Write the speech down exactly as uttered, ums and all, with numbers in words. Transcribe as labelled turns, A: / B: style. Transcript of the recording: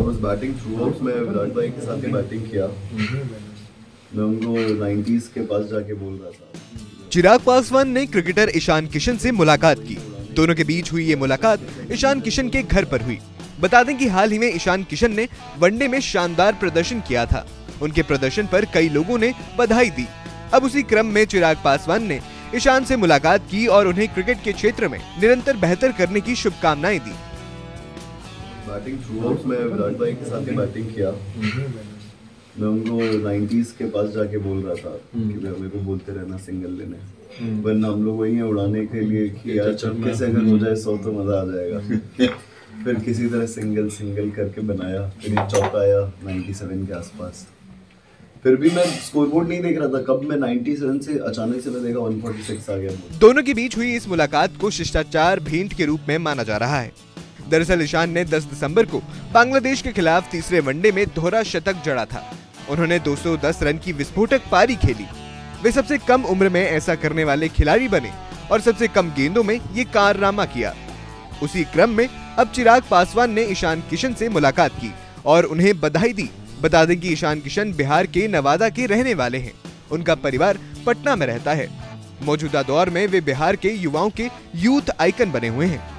A: Was batting through out, मैं विराट भाई के साथ ही बैटिंग किया। मैं उनको नाइंटीज़ के पास जाके बोल रहा था।
B: चिराग पासवान ने क्रिकेटर ईशान किशन से मुलाकात की। दोनों के बीच हुई ये मुलाकात ईशान किशन के घर पर हुई। बता दें कि हाल ही में ईशान किशन ने वनडे में शानदार प्रदर्शन किया था। उनके प्रदर्शन पर कई लोगों ने बधाई दी। अब उसी क्रम में चिराग पासवान ने ईशान से मुलाकात की और उन्हें क्रिकेट के क्षेत्र में निरंतर बेहतर करने की शुभकामनाएं दी।
A: बैटिंग थ्रू आउट, मैं विराट भाई के साथ ही बैटिंग किया। मैं उनको नाइंटीज़ के पास जाके बोल रहा था कि मेरे को बोलते रहना सिंगल लेने, वरना हम लोग वही है उड़ाने के लिए कि यार चक्के से अगर हो जाए सौ तो मजा आ जाएगा। फिर किसी तरह सिंगल सिंगल करके बनाया, फिर ये चौका आया सत्तानवे के आसपास। फिर भी मैं स्कोरबोर्ड नहीं देख रहा था, कब मैं सत्तानवे से अचानक से मैं देखा एक सौ छियालीस आ गया।
B: दोनों के बीच हुई इस मुलाकात को शिष्टाचार भेंट के रूप में माना जा रहा है। दरअसल ईशान ने दस दिसंबर को बांग्लादेश के खिलाफ तीसरे वनडे में दोहरा शतक जड़ा था। उन्होंने दो सौ दस रन की विस्फोटक पारी खेली। वे सबसे कम उम्र में ऐसा करने वाले खिलाड़ी बने और सबसे कम गेंदों में ये कारनामा किया। उसी क्रम में अब चिराग पासवान ने ईशान किशन से मुलाकात की और उन्हें बधाई दी। बता दें कि ईशान किशन बिहार के नवादा के रहने वाले हैं। उनका परिवार पटना में रहता है। मौजूदा दौर में वे बिहार के युवाओं के यूथ आइकन बने हुए हैं।